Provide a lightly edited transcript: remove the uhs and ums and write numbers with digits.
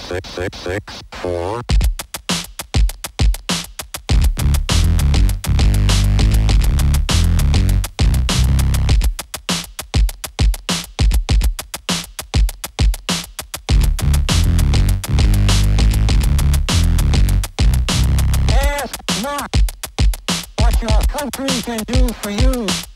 4. Ask not what your country can do for you.